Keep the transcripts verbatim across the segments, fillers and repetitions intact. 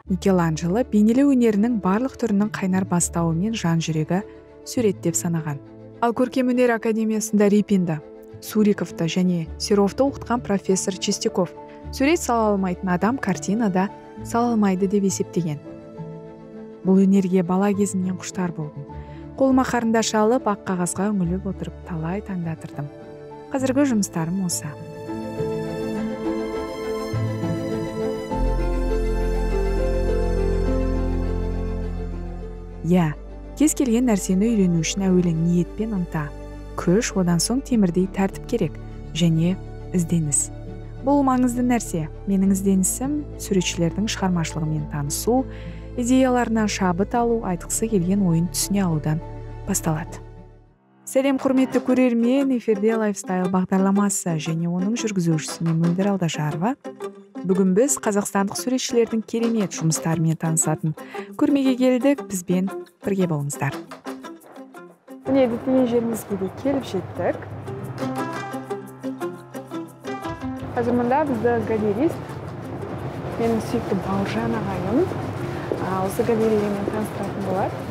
Микеланджело бейнелеу өнерінің барлық түрінің қайнар бастауы мен жан жүрегі сурет деп санаған. Ал көркемөнер академиясында Репинді, Суриковты және Серовты оқытқан профессор Чистяков сурет сала алмайтын адам картинада сала алмайды деп есептеген. Бұл өнерге бала кезімнен құштар болдым. Қолыма қарындаш алып, ақ қағазға үңіліп отырып талай таңдатырдым. Қазіргі жұмыстарым осы. Я, кез келген нәрсені үйрену үшін әуелі ниет пен ынта, күш, одан соң темірдей тәртіп керек және ізденіс. Бұл маңызды нәрсе. Менің ізденісім суретшілердің шығармашылығымен танысу, идеяларынан шабыт алу, айтқысы келген ойын түсіне алудан басталады. Сәлем құрметті көрермен, эфирде лайфстайл бағдарламасы және оның жүргізушісі мен Мөлдір Алдашарова. Бүгін біз қазақстандық суретшілердің керемет жұмыстарымен танысатын көрмеге келдік. Бізбен бірге болыңыздар. Міне діттеген жерімізге де келіп жеттік. Қазір мұнда бізді галерист, менің сүйікті Бауыржан ағайым, осы галереямен таныстыратын болады.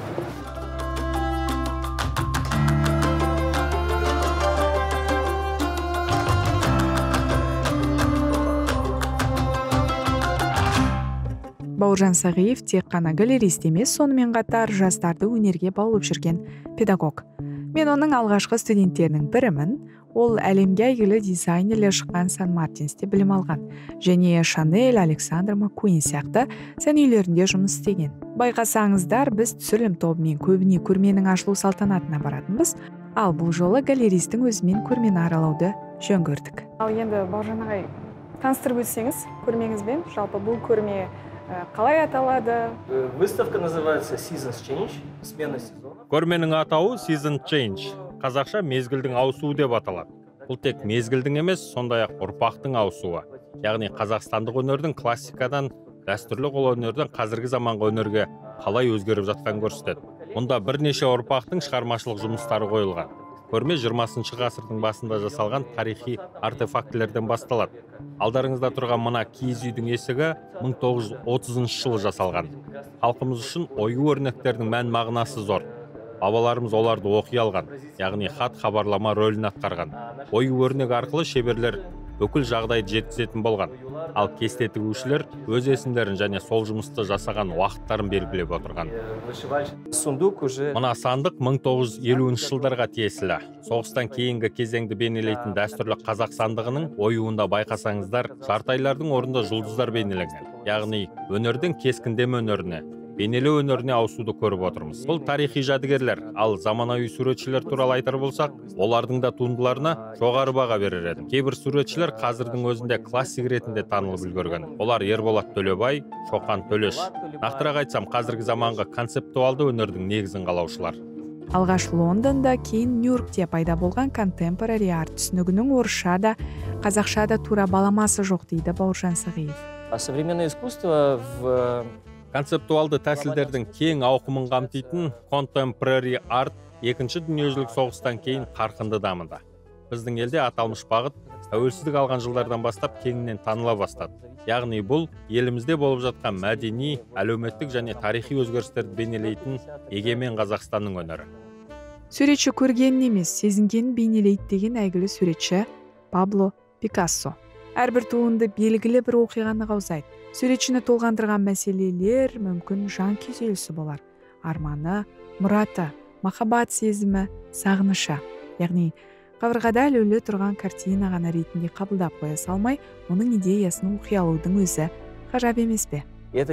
Бауыржан Сағиев тек қана галерист емес, сонымен қатар жастарды өнерге баулып жүрген педагог. Мен оның алғашқы студенттерінің бірімін. Ол әлемге әйгілі дизайнерлер шыққан Сан Мартинсте білім алған және Шанель, Александр Маккуин сияқты сән үйлерінде жұмыс істеген. Байқасаңыздар, біз түсірілім тобымен көбіне көрменің ашылу салтанатына баратынбыз, ал бұл жолы галеристің өзімен көрмені аралауды жөн көрдік. Ал енді Бауыржан ағай, таныстырып өтсеңіз көрмеңізбен, жалпы бұл көрме қалай аталады? Выставка называется Seasons Change, смена сезона. Көрменің атауы Season Change. Қазақша мезгілдің ауысуы деп аталады. Бұл тек мезгілдің емес, сондай-ақ ұрпақтың ауысуы. Яғни қазақстандық өнердің классикадан, дәстүрлі қолөнерден қазіргі заманғы өнерге қалай өзгеріп жатқан көрсетеді. Мұнда бірнеше ұрпақтың шығармашылық жұмыстары қойылған. Көрме жиырмасыншы ғасырдың басында жасалған тарихи артефактілерден басталады. Алдарыңызда тұрған мына киіз үйдің есігі мың тоғыз жүз отызыншы жылы жасалған. Халқымыз үшін ою өрнектердің мән мағынасы зор. Бабаларымыз оларды оқи алған, яғни хат хабарлама рөлін атқарған. Ою өрнек арқылы шеберлер бүкіл жағдайды жеткізетін болған. Ал кесте тігушілер өз есімдерін және сол жұмысты жасаған уақыттарын белгілеп отырған. Мына сандық мың тоғыз жүз елуінші жылдарға тиесілі. Соғыстан кейінгі кезеңді бейнелейтін дәстүрлі қазақ сандығының оюында байқасаңыздар, жартайлардың орнында жұлдыздар бейнеленген. Яғни өнердің кескіндеме өнеріне, бейнелеу өнеріне ауысуды көріп отырмыз. Бұл тарихи жәдігерлер, ал заманауи суретшілер туралы айтар болсақ, олардың да туындыларына жоғары баға берер едім. Кейбір суретшілер қазірдің өзінде классик ретінде танылып үлгерген. Олар Ерболат Төлебай, Шоқан Төлеш. Нақтырақ айтсам, қазіргі заманғы концептуалды өнердің негізін қалаушылар. Алғаш Лондонда, кейін Нью-Йоркте пайда болған контемпорари арт түсінігінің орысша да, қазақша да тура баламасы жоқ дейді Бауыржан Сағиев. Современное искусство в Концептуалды тәсілдердің кең ауқымын қамтитын contemporary art екінші дүниежүзілік соғыстан кейін қарқынды дамыды. Біздің елде аталмыш бағыт тәуелсіздік алған жылдардан бастап кеңінен таныла бастады. Яғни бұл елімізде болып жатқан мәдени, әлеуметтік және тарихи өзгерістерді бейнелейтін егемен Қазақстанның өнері. Суретші көргенін емес, сезінгенін бейнелейді деген әйгілі суретші Пабло Пикассо. Әрбір туынды белгілі бір оқиғаны қаузайды. Суретшіні толғандырған мәселелер мүмкін жан күйзелісі болар. Арманы, мұраты, махаббат сезімі, сағынышы. Яғни қабырғада ілулі тұрған картина ғана ретінде қабылдап қоя салмай, оның идеясын оқи алудың өзі ғажап емес пе?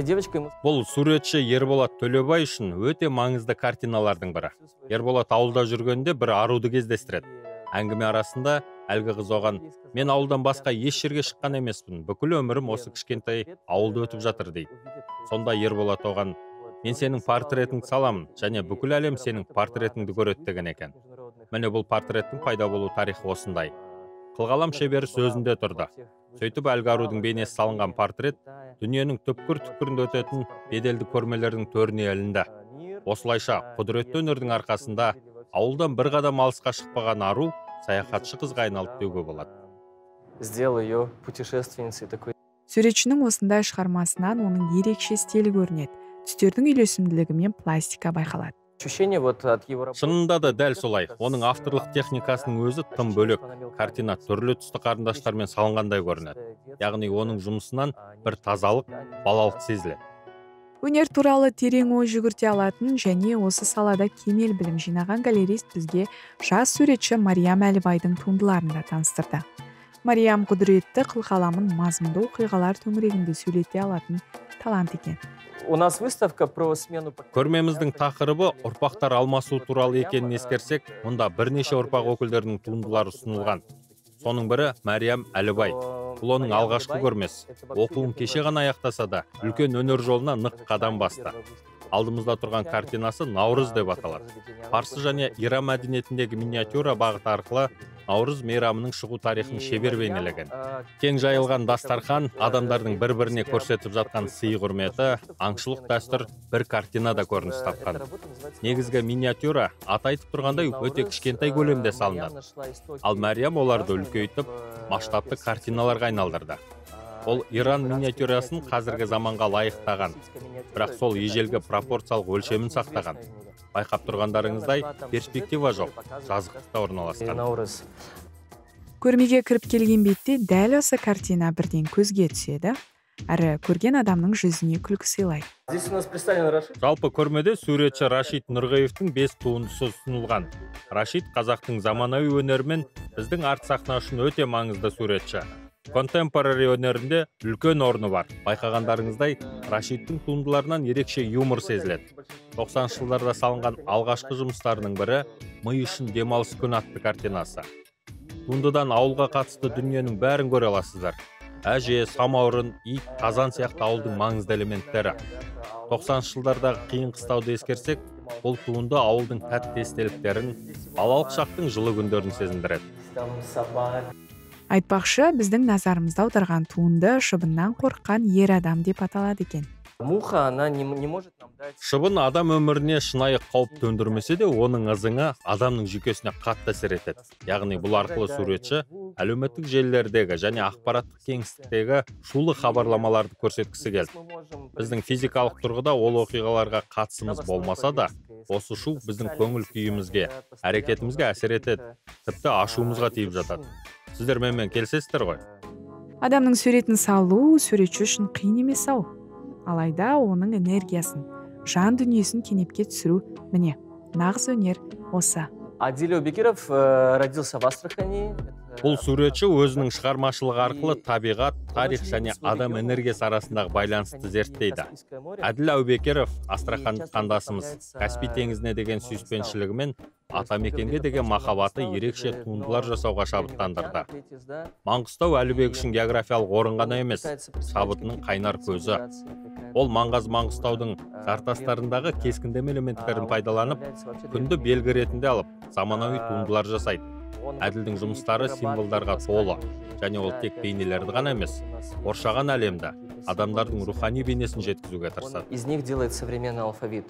Бұл суретші Ерболат Төлебай үшін өте маңызды картиналардың бірі. Ерболат ауылда жүргенде бір аруды кездестіреді. Әңгіме арасында әлгі қыз оған: "Мен ауылдан басқа еш жерге шыққан емеспін. Бүкіл өмірім осы кішкентай ауылда өтіп жатыр" дейді. Сонда Ерболат оған: "Мен сенің портретіңді саламын, және бүкіл әлем сенің портретіңді көреді" деген екен. Міне бұл портреттің пайда болу тарихы осындай. Қылғалам шебері сөзінде тұрды. Сөйтіп әлгі арудың бейнесі салынған портрет дүниенің түпкір-түпкірінде өтетін беделді көрмелердің төріне ілінді. Осылайша құдіретті өнердің арқасында ауылдан бір қадам алысқа шықпаған ару саяхатшы қызға айналып деуге болады. Суретшінің осындай шығармасынан оның ерекше стилі көрінеді. Түстердің үйлесімділігі мен пластика байқалады. Ощущение вот от его работы. Шынында да дәл солай. Оның авторлық техникасының өзі тым бөлек. Картина түрлі түсті қарындаштармен салынғандай көрінеді. Яғни оның жұмысынан бір тазалық, балалық сезіледі. Өнер туралы терең ой жүгірте алатын және осы салада кемел білім жинаған галерист бізге жас суретші Мариям Әлібайдың туындыларын да таныстырды. Мариям құдіретті қылқаламын мазмұнды оқиғалар төңірегінде сөйлете алатын талант екен. У нас выставка про смену поколений. Көрмеміздің тақырыбы ұрпақтар алмасу туралы екенін ескерсек, мұнда бірнеше ұрпақ өкілдерінің туындылары ұсынылған. Соның бірі Мариям Әлібай. Бұл оның алғашқы көрмесі. Оқуын кеше ғана аяқтаса да, үлкен өнер жолына нық қадам басты. Алдымызда тұрған картинасы Наурыз деп аталады. Парсы және Иран мәдениетіндегі миниатюра бағыты арқылы Наурыз мейрамының шығу тарихын шебер бейнелеген. Кең жайылған дастархан, адамдардың бір-біріне көрсетіп жатқан сый құрметі, аңшылық дәстүр бір картинада көрініс тапқан. Негізгі миниатюра аты айтып тұрғандай өте кішкентай көлемде салынады. Ал Мариям оларды үлкейтіп, масштабты картиналарға айналдырды. Ол Иран миниатюрасын қазіргі заманға лайықтаған, бірақ сол ежелгі пропорциялық өлшемін сақтаған. Байқап тұрғандарыңыздай, перспектива жоқ, жазықтықта орналасқан. Көрмеге кіріп келген бетте дәл осы картина бірден көзге түседі, әрі көрген адамның жүзіне күлкі сыйлайды. Здесь у нас представлен Рашид. Жалпы көрмеде суретші Рашид Нұрғиевтің бес туындысы ұсынылған. Рашид қазақтың заманауи өнерімен біздің арт сахна үшін өте маңызды суретші. Контемпорари өнерінде үлкен орны бар. Байқағандарыңыздай, Рашидтің туындыларынан ерекше юмор сезіледі. тоқсаныншы жылдарда салынған алғашқы жұмыстарының бірі «Ми үшін демалыс күн» атты картинасы. Туындыдан ауылға қатысты дүниенің бәрін көре аласыздар. Әже, самаурын, ит, қазан сияқты ауылдың маңызды элементтері. тоқсаныншы жылдардағы қиын қыстауды ескерсек, бұл туынды ауылдың тәтті естеліктерін, балалық шақтың жылы күндерін сезіндіреді. Айтпақшы, біздің назарымызды аударған туынды шыбыннан қорыққан ер адам деп аталады екен. Муха, она не, не может нам дать... Шыбын адам өміріне шынайы қауіп төндірмесе де, оның ызыңы адамның жүйкесіне қатты әсер етеді. Яғни бұл арқылы суретші әлеуметтік желілердегі және ақпараттық кеңістіктегі шулы хабарламаларды көрсеткісі келді. Біздің физикалық тұрғыда ол оқиғаларға қатысымыз болмаса да, осы шу біздің көңіл күйімізге, әрекетімізге әсер етеді, тіпті ашуымызға тиіп жатады. Сіздер менімен келісесіздер ғой? Адамның суретін салу суретші үшін қиын емес ау. Алайда оның энергиясын, жан дүниесін кенепке түсіру, міне, нағыз өнер осы. Адиль Убекиров родился в Астрахани. Бұл суретші өзінің шығармашылығы арқылы табиғат, тарих және адам энергиясы арасындағы байланысты зерттейді. Әділ Әубекеров, Астрахандық қандасымыз, Каспий теңізіне деген сүйіспеншілігімен атамекенге деген махаббаты ерекше туындылар жасауға шабыттандырды. Маңғыстау Әлібек үшін географиялық орын ғана емес, шабытының қайнар көзі. Ол Маңғаз Маңғыстаудың жартастарындағы кескіндеме элементтерін пайдаланып, күнді белгі ретінде алып, заманауи туындылар жасайды. Әділдің жұмыстары символдарға толы, және ол тек бейнелерді ғана емес, қоршаған әлемді, адамдардың рухани бейнесін жеткізуге тырысады. Из них делает современный алфавит.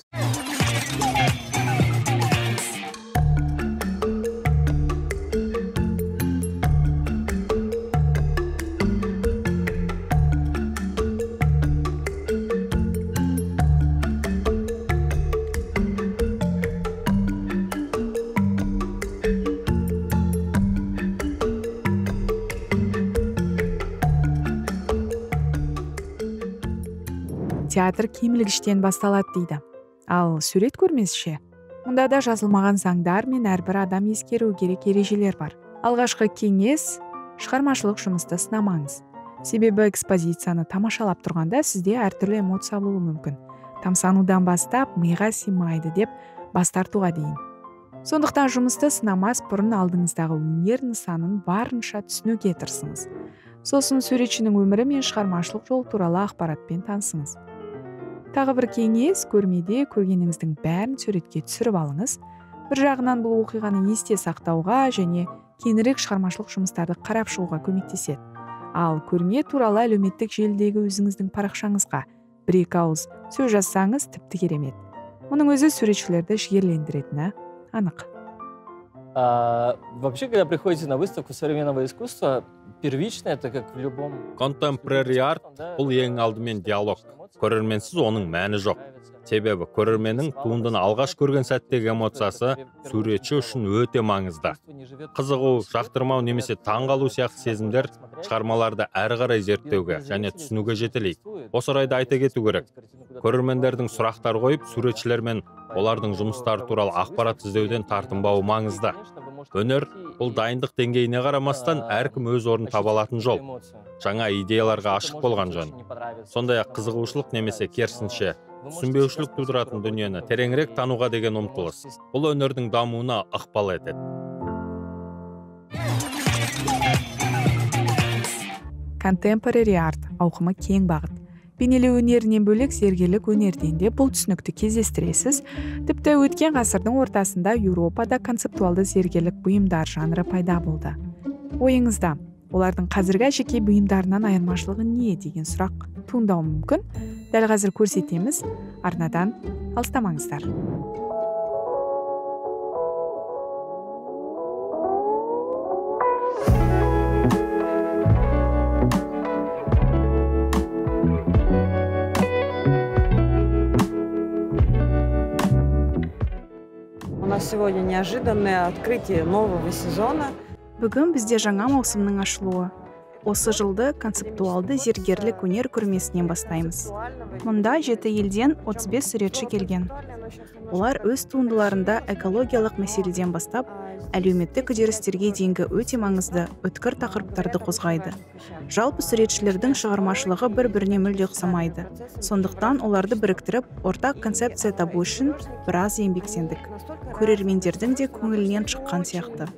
Театр киімілгіштен басталады дейді. Ал сурет көрмесіше, мұнда да жазылмаған заңдар мен әрбір адам ескеру керек ережелер бар. Алғашқы кеңес, шығармашылық жұмысты сынамаңыз. Себебі экспозицияны тамашалап тұрғанда сізде әртүрлі эмоция болуы мүмкін. Тамсанудан бастап, миға сыймайды деп бас тартуға дейін. Сондықтан жұмысты сынамас бұрын алдыңыздағы өнер нысанын барынша түсінуге тырысыңыз. Сосын суретшінің өмірі мен шығармашылық жол туралы ақпаратпен танысыңыз. Тағы бір кеңес, көрмеде көргеніңіздің бәрін суретке түсіріп алыңыз. Бір жағынан бұл оқиғаны есте сақтауға және кейінірек шығармашылық жұмыстарды қарап шығуға көмектеседі. Ал көрме туралы әлеуметтік желідегі өзіңіздің парақшаңызға бір-екі ауыз сөз жазсаңыз тіпті керемет. Мұның өзі суретшілерді жігерлендіретіні анық. А, вообще, когда приходите на выставку современного искусства, первично это как в любом... Contemporary art бұл ең алдымен диалог. Көрерменсіз оның мәні жоқ. Себебі көрерменнің туындыны алғаш көрген сәттегі эмоциясы суретші үшін өте маңызды. Қызығу, жақтырмау немесе таңғалу сияқты сезімдер шығармаларды әрі қарай зерттеуге және түсінуге жетелейді. Осы орайда айта кету керек. Көрермендердің сұрақтар қойып, суретшілер мен олардың жұмыстары туралы ақпарат іздеуден тартынбауы маңызды. Өнер бұл дайындық деңгейіне қарамастан әркім өз орнын таба алатын жол. Жаңа идеяларға ашық болған жөн. Сондай-ақ қызығушылық немесе керісінше түсінбеушілік тудыратын дүниені тереңірек тануға деген ұмтылыс. Бұл өнердің дамуына ықпал етеді. Contemporary art ауқымы кең бағыт. Бейнелеу өнерінен бөлек зергерлік өнерден де бұл түсінікті кездестіресіз. Тіпті өткен ғасырдың ортасында Еуропада концептуалды зергерлік бұйымдар жанры пайда болды. Ойыңызда, олардың қазіргі жеке бұйымдарынан айырмашылығы не деген сұрақ туындауы мүмкін? Дәл қазір көрсетеміз. Арнадан алыстамаңыздар. У нас сегодня неожиданное открытие нового сезона. Бүгін бізде жаңа маусымның ашылуы. Осы жылды концептуалды зергерлік өнер көрмесінен бастаймыз. Мұнда жеті елден отыз бес суретші келген. Олар өз туындыларында экологиялық мәселеден бастап, әлеуметтік үдерістерге дейінгі өте маңызды өткір тақырыптарды қозғайды. Жалпы суретшілердің шығармашылығы бір-біріне мүлде ұқсамайды. Сондықтан оларды біріктіріп, ортақ концепция табу үшін біраз еңбектендік. Көрермендердің де көңілінен шыққан сияқты.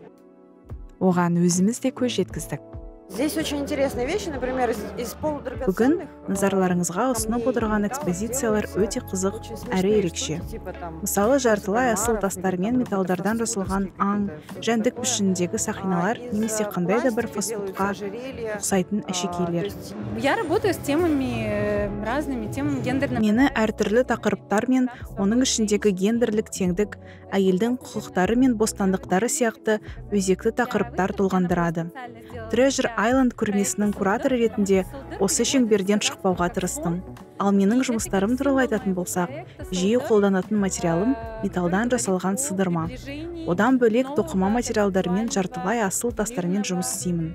Оған өзіміз де көз жеткіздік. Здесь очень интересные вещи, например, из, из Бүгін полудрагоценных. назарларыңызға ұсынып отырған экспозициялар өте қызық әрі ерекше. Мысалы, жартылай асыл тастар мен металдардан жасалған аң, жәндік пішініндегі сақиналар немесе қандай да бір фастфудқа ұқсайтын әшекейлер. Я работаю с темами э, разными, темами гендерного. Мені әртүрлі тақырыптар мен оның ішіндегі гендерлік теңдік, әйелдің құқықтары мен бостандықтары сияқты өзекті тақырыптар толғандырады. Treasure Island көрмесінің кураторы ретінде осы шеңберден шықпауға тырыстым. Ал менің жұмыстарым туралы айтатын болсақ, жиі қолданатын материалым металдан жасалған сыдырма. Одан бөлек тоқыма материалдарымен жартылай асыл тастармен жұмыс істеймін.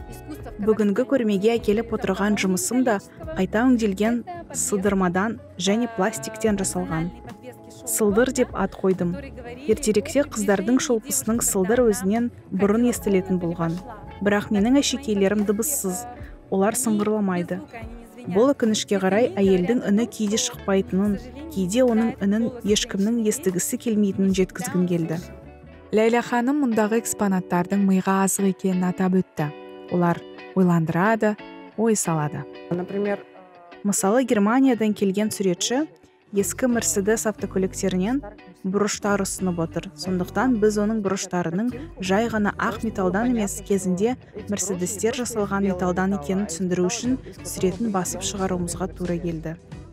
Бүгінгі көрмеге әкеліп отырған жұмысым да қайта өңделген сыдырмадан және пластиктен жасалған. Сылдыр деп ат қойдым. Ертеректе қыздардың шолпысының сылдыр өзінен бұрын естілетін болған. Бірақ менің әшекейлерім дыбыссыз, олар сыңғырламайды. Бұл өкінішке қарай әйелдің үні кейде шықпайтынын, кейде оның үнін ешкімнің естігісі келмейтінін жеткізгім келді. Ләйлә ханым мұндағы экспонаттардың миға азық екенін атап өтті. Олар ойландырады, ой салады. Например, Мысалы, Германиядан келген суретші ескі Мерседес автокөліктерінен бұрыштар ұсынып отыр. Сондықтан біз оның бұрыштарының жай ғана ақ металдан емес, кезінде Мерседестер жасалған металдан екенін түсіндіру үшін суретін басып шығаруымызға тура келді.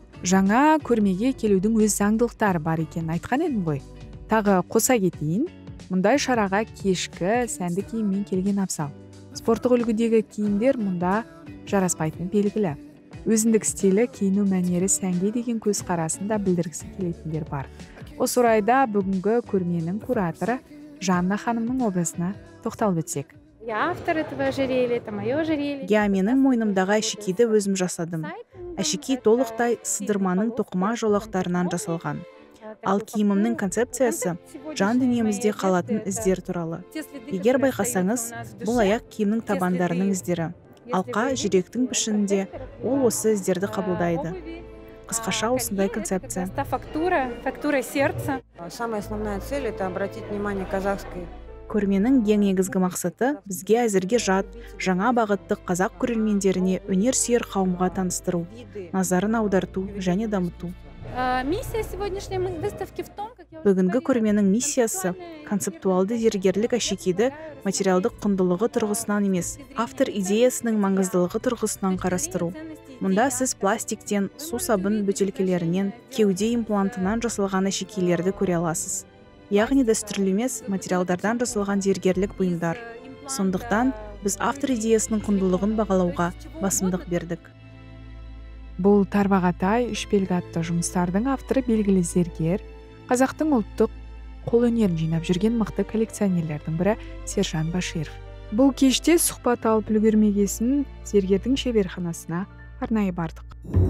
Жаңа көрмеге келудің өз заңдылықтары бар екенін айтқан едім ғой. Тағы қоса кетейін, мұндай шараға кешкі сәнді киіммен келген абзал. Спорттық үлгідегі киімдер мұнда жараспайтын белгілі. Өзіндік стилі, киіну мәнері сәнге деген көзқарасын да білдіргісі келетіндер бар. Осы орайда бүгінгі көрменің кураторы Жанна ханымның образына тоқталып өтсек. Я автор этого ожерелья, это мое ожерелье. Я менің мойнымдағы әшекейді өзім жасадым. Әшекей толықтай сыдырманың тоқыма жолақтарынан жасалған. Ал киімімнің концепциясы жан дүниемізде қалатын іздер туралы. Егер байқасаңыз, бұл аяқ киімнің табандарының іздері. Алқа жүректің пішінінде ол осы іздерді қабылдайды. Қысқаша осындай концепция. Это фактура, фактура сердца. самая основная цель — это обратить внимание казахской. Көрменің ең негізгі мақсаты бізге әзірге жат, жаңа бағытты қазақ көрермендеріне өнер сүйер қауымға таныстыру, назарын аударту және дамыту. А, Миссия сегодняшней выставки в том, как я уже Бүгінгі говорила, көрменің миссиясы концептуалды зергерлік әшекейді материалдық құндылығы тұрғысынан емес, автор идеясының маңыздылығы тұрғысынан қарастыру. Мұнда сіз пластиктен, су сабын бөтелкелерінен, кеуде имплантынан жасалған әшекейлерді көре аласыз. яғни дәстүрлі емес материалдардан жасалған зергерлік бұйымдар. Сондықтан біз автор идеясының құндылығын бағалауға басымдық бердік. Бұл тарбағатай үш белгі атты жұмыстардың авторы белгілі зергер, қазақтың ұлттық қол өнерін жинап жүрген мықты коллекционерлердің бірі Сержан Баширов. Бұл кеште сұхбат алып үлгермегесін зергердің шеберханасына арнайы бардық.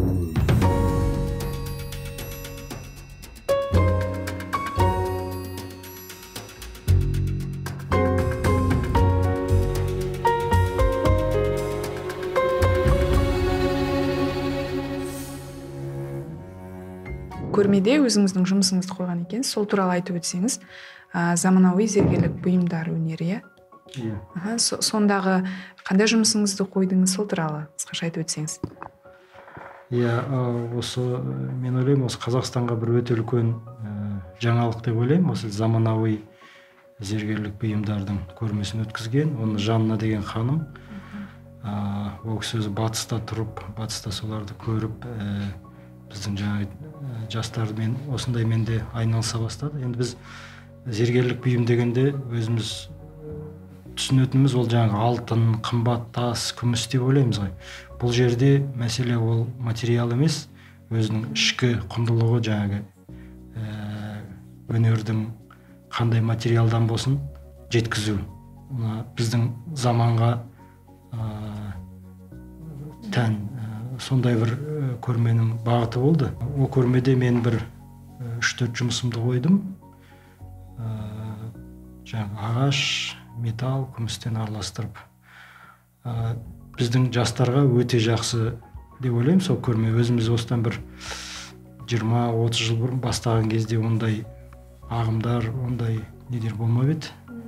Көрмеде өзіңіздің жұмысыңызды қойған екен, сол туралы айтып өтсеңіз, ә, заманауи зергерлік бұйымдар өнері, иә? Аха, со- сондағы қандай жұмысыңызды қойдыңыз, сол туралы қысқаша айтып өтсеңіз. Иә, ә, осы ә, мен ойлаймын, осы Қазақстанға бір өте үлкен ә, жаңалық деп ойлаймын. Осы заманауи зергерлік бұйымдардың көрмесін өткізген. Оны Жанна деген ханым, ә, ол кісі өзі батыста тұрып, батыста соларды көріп, ә, біздің жаңа жастармен осындай менде айналыса бастады. Енді біз зергерлік бұйым дегенде өзіміз түсінетініміз ол жаңағы алтын, қымбат тас, күміс деп ойлаймыз ғой. Бұл жерде мәселе ол материал емес, өзінің ішкі құндылығы жаңағы ә, өнердің қандай материалдан болсын жеткізу. Мына біздің заманға ә, тән сондай бір көрменің бағыты болды. Ол көрмеде мен бір үш төрт жұмысымды қойдым. Жаңағы ағаш, металл, күмістен араластырып. Біздің жастарға өте жақсы деп ойлаймын сол көрме. Өзіміз осыдан бір жиырма отыз жыл бұрын бастаған кезде ондай ағымдар, ондай недер болмап еді.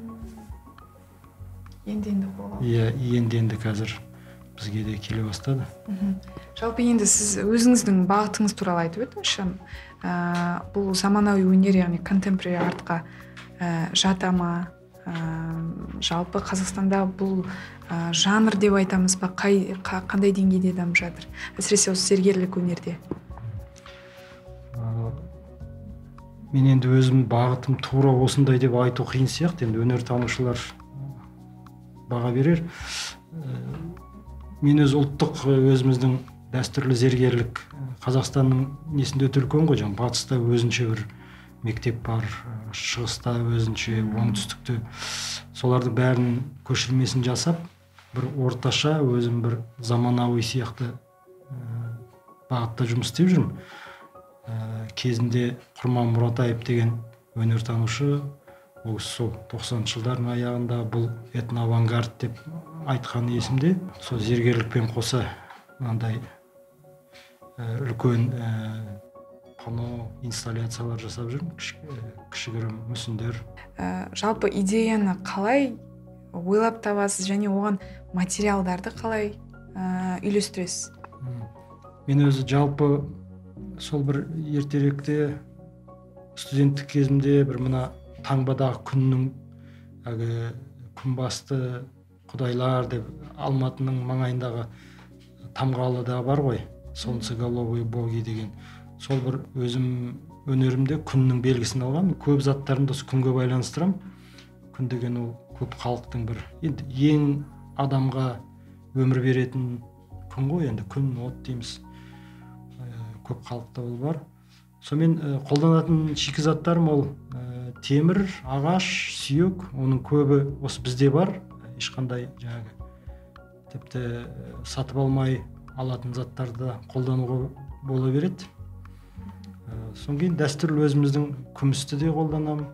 Енді-енді болады. Иә, енді-енді қазір бізге де келе бастады. Жалпы енді сіз өзіңіздің бағытыңыз туралы айтып өтіңізші. Ә, бұл заманауи өнер, яғни contemporary артқа ә, жата ма? Ә, жалпы Қазақстанда бұл ә, жанр деп айтамыз ба? Қай, қа- қандай деңгейде дамып жатыр? Әсіресе осы зергерлік өнерде. Ә, мен енді өзім бағытым тура осындай деп айту қиын сияқты. Енді өнертанушылар баға берер. Мен өз ұлттық өзіміздің дәстүрлі зергерлік Қазақстанның несінде өте үлкен ғой. Жаңағы батыста өзінше бір мектеп бар, шығыста өзінше, оңтүстікте. Солардың бәрін көшірмесін жасап, бір орташа өзім бір заманауи сияқты бағытта жұмыс істеп жүрмін. Кезінде Құрман Мұратаев деген өнертанушы, ол сол тоқсаныншы жылдардың аяғында бұл этно-авангард деп айтқан есімде. Сол зергерлікпен қоса мынандай үлкен пано инсталляциялар жасап жүрмін, кішігірім мүсіндер. Ә, жалпы идеяны қалай ойлап табасыз және оған материалдарды қалай ә, үйлестіресіз? Мен өзі жалпы сол бір ертеректе студенттік кезімде бір мына таңбадағы күннің әгі күнбасты құдайлар деп Алматының маңайындағы Тамғалыда бар ғой, солнцеголовые боги деген. Сол бір өзім өнерімде күннің белгісін алған. Көп заттарымды күнге байланыстырамын. Күн деген ол көп халықтың бір енді ең адамға өмір беретін күн ғой, енді күн, от дейміз. Көп халықта ол бар. Сонымен қолданатын шикізаттарым ол темір, ағаш, сүйек, оның көбі осы бізде бар. Ешқандай жаңағы тіпті сатып алмай алатын заттарды қолдануға бола береді. Содан кейін дәстүрлі өзіміздің күмісті де қолданамын.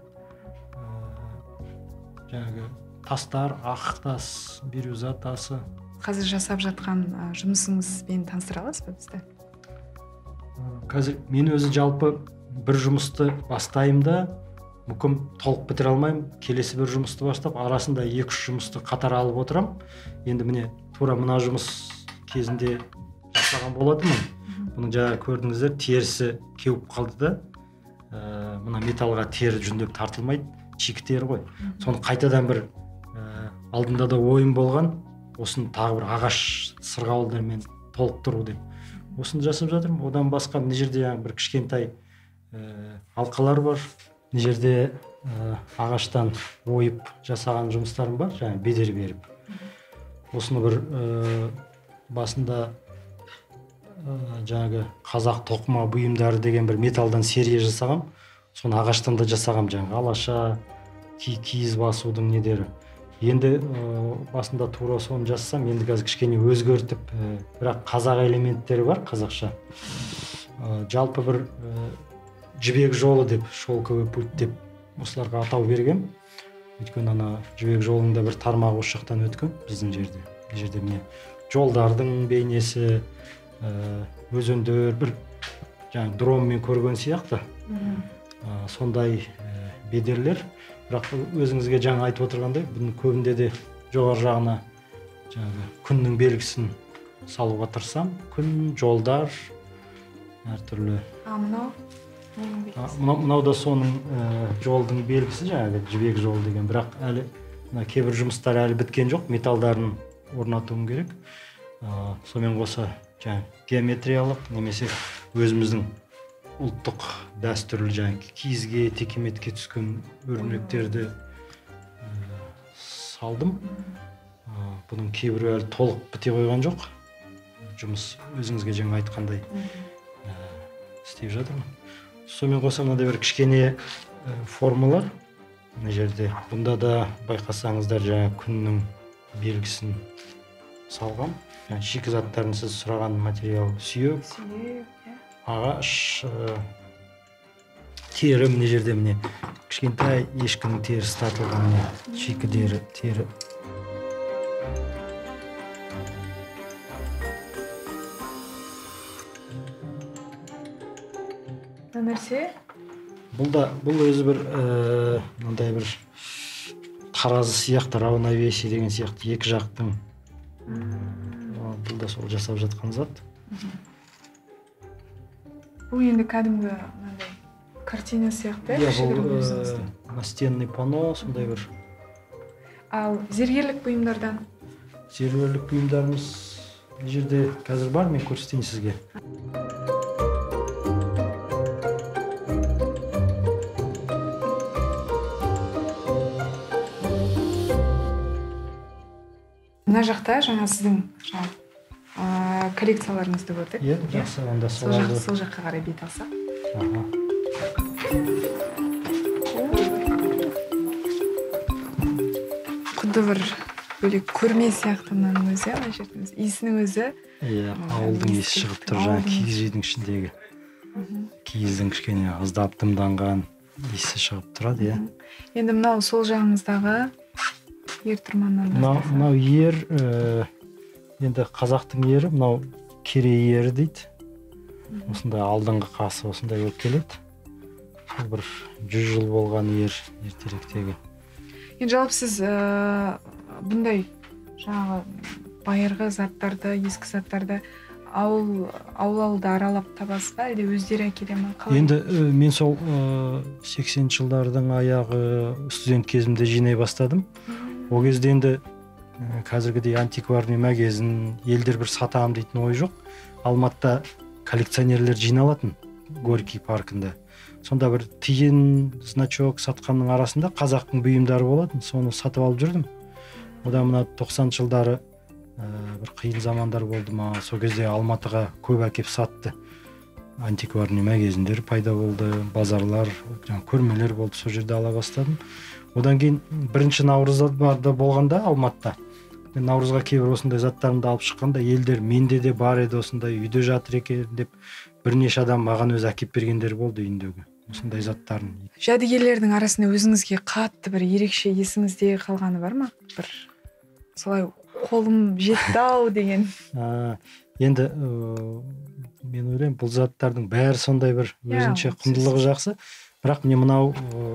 Жаңағы тастар, ақ тас, бирюза тасы. Қазір жасап жатқан жұмысыңызбен таныстыра аласыз ба бізді? Қазір мен өзі жалпы бір жұмысты бастаймын да мүмкін толық бітіре алмаймын. Келесі бір жұмысты бастап, арасында екі-үш жұмысты қатар алып отырам. Енді міне тура мына жұмыс кезінде жасаған болатынмын. Бұның жаңа көрдіңіздер, терісі кеуіп қалды да, ә, мына металға тері жүндеп тартылмайды, чик тері ғой. Соны қайтадан бір ә, алдында да ойым болған, осыны тағы бір ағаш сырғауылдармен толықтыру деп. Осыны жасап жатырмын. Одан басқа мына жерде бір кішкентай ә, алқалар бар. мына жерде ағаштан ойып жасаған жұмыстарым бар, жаңа бедер беріп. Осыны бір басында жаңағы қазақ тоқыма бұйымдары деген бір металдан серия жасағам. Соны ағаштан да жасағам, жаңағы алаша, киіз басудың недері. Енді басында тура соны жасасам, енді қазір кішкене өзгертіп, бірақ қазақ элементтері бар, қазақша. Жалпы бір жібек жолы деп, шелковый путь деп осыларға атау бергем. Өйткені ана жібек жолында бір тармағы осы жақтан өткен біздің жерде. Бұл жерде міне жолдардың бейнесі, өзендер бір жаңағы дронмен көрген сияқты. Сондай бедерлер. Бірақ өзіңізге жаңа айтып отырғандай, бұның көбінде де жоғары жағына жаңағы күннің белгісін салуға тырысам. Күн, жолдар, әртүрлі. А мынау? Мынау да соның жолдың белгісі, жаңағы жібек жол деген. Бірақ әлі кейбір жұмыстар әлі біткен жоқ, металдарын орнатуым керек. Сонымен қоса жаңағы геометриялық немесе өзіміздің ұлттық дәстүрлі жаңағы киізге, текеметке түскен өрнектерді салдым. Бұның кейбірі әлі толық біте қойған жоқ. Жұмыс өзіңізге жаңа айтқандай істеп жатырмын. Сонымен қоса мынада бір кішкене формалар. Мына жерде бұнда да байқасаңыздар жаңа күннің белгісін салғам. Шикізаттарын сіз сұраған материал сүйек, ағаш, тері. Мына жерде міне кішкентай ешкінің терісі тартылған, шикі дері, тері. Нәрсе? Бұл да бұл өзі бір мындай бір таразы сияқты, равновесие деген сияқты екі жақтың. Бұл да сол жасап жатқан зат. Бұл енді кәдімгі мынандай картина сияқты. Бұл настенный панно, сондай бір. Ал зергерлік бұйымдардан? Зергерлік бұйымдарымыз жерде қазір бар, мен көрсетейін сізге. Мына жақта жаңа сіздің коллекцияларыңызды көрдік. Иә, жақсы, онда сол жаққа қарай бет алсақ. Құдды бір бөлек көрме сияқты мынаның өзі, ана жердің иісінің өзі. Иә, ауылдың иісі шығып тұр, жаңа киіз үйдің ішіндегі. Киіздің кішкене аздап дымданған иісі шығып тұрады, иә. Енді мынау сол жағыңыздағы ер тұрманнан бастаса. Мынау ер, енді қазақтың ері, мынау керей ері дейді. Осындай алдыңғы қасы осындай болып келеді. Сол бір жүз жыл болған ер, ертеректегі. Енді жалпы сіз бұндай жаңағы байырғы заттарды, ескі заттарды ауыл-ауылды аралап табасыз ба, әлде өздері әкеле ме? Енді мен сол сексенінші жылдардың аяғы студент кезімде жинай бастадым. Ол кезде енді қазіргідей антикварный магазин, елдер бір сатамын дейтін ой жоқ. Алматыда коллекционерлер жиналатын Горький паркында. Сонда бір тиын, значок сатқанның арасында қазақтың бұйымдары болатын, соны сатып алып жүрдім. Одан мына тоқсаныншы жылдары бір қиын замандар болды ма, сол кезде Алматыға көп әкеп сатты. Антикварный магазиндер пайда болды, базарлар, көрмелер болды, сол жерде ала бастадым. Одан кейін бірінші Наурызда болғанда Алматыда, мен Наурызға кейбір осындай заттарымды алып шыққанда, елдер менде де бар еді осындай, үйде жатыр екен деп бірнеше адам маған өзі әкеп бергендер болды үйіндегі осындай заттарын. Жәдігерлердің арасында өзіңізге қатты бір ерекше есіңізде қалғаны бар ма? Бір солай қолым жетті-ау деген. Енді мен ойлаймын, бұл заттардың бәрі сондай бір өзінше құндылығы жақсы. Бірақ мен мынау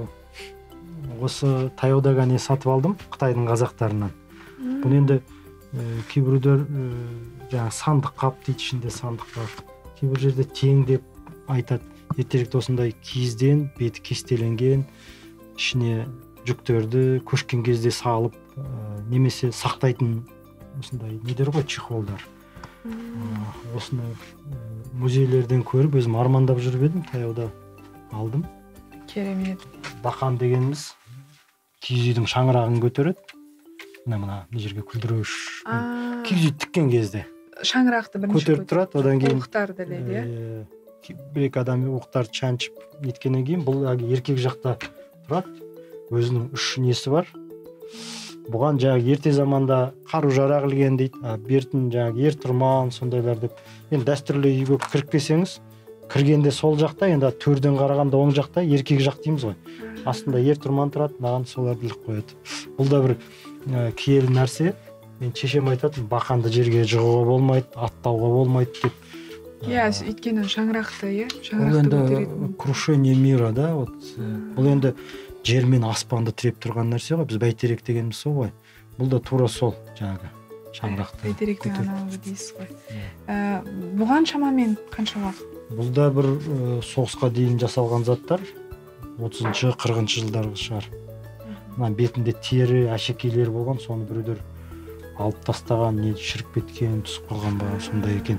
осы таяуда ғана сатып алдым Қытайдың қазақтарынан. Бұл енді кейбіреулер жаңа сандық қап дейді, ішінде сандық бар. Кейбір жерде тең деп айтады. Ертеректе осындай киізден беті кестеленген, ішіне жүктерді көшкен кезде салып, немесе сақтайтын осындай недер ғой, чехолдар. Осындай музейлерден көріп өзім армандап жүріп едім, таяуда алдым. Керемет. бақан дегеніміз киіз үйдің шаңырағын көтереді. Мына мына мына жерге күлдіргіш киіз үй тіккен кезде шаңырақты бірінші көтеріп тұрады, одан кейін оқтарды іледі, иә. бір екі адам оқтарды шаншып неткеннен кейін бұл еркек жақта тұрады. Өзінің үш несі бар. Бұған жаңағы ерте заманда қару жарақ ілген дейді. Бертін жаңағы ер тұрман сондайлар деп. Енді дәстүрлі үйге кіріп келсеңіз, кіргенде сол жақта, енді төрден қарағанда оң жақта еркек жақ дейміз ғой. Астында ер тұрман тұрады, маған соларды іліп қояды. Бұл да бір киелі нәрсе. Мен шешем айтатын, бақанды жерге жығуға болмайды, аттауға болмайды деп. Иә, өйткені шаңырақты, иә, Бұл шаңырақты енді көтеретін. крушение мира, да, вот. Бұл енді жер мен аспанды тіреп тұрған нәрсе ғой. Біз бәйтерек дегеніміз сол ғой. Бұл да тура сол жаңағы шаңырақты. Бәйтеректің аналогы дейсіз ғой. Бұған шамамен қанша уақыт? Бұл да бір соғысқа дейін жасалған заттар. отызыншы қырқыншы жылдары шығар. Мына бетінде тері, әшекейлер болған, соны біреулер алып тастаған, не шіріп кеткен, түсіп қалған ба, сондай екен.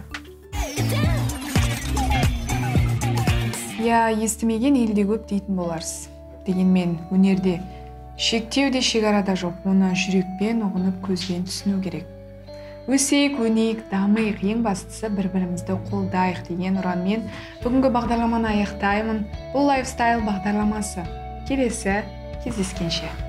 Я естімеген елде көп дейтін боларсыз. Дегенмен өнерде шектеу де шекарада жоқ, оны жүрекпен ұғынып көзбен түсіну керек. Өсейік, өнейік, дамайық, ең бастысы бір-бірімізді қолдайық деген ұранмен бүгінгі бағдарламаны аяқтаймын. Бұл лайфстайл бағдарламасы. Келесі кездескенше.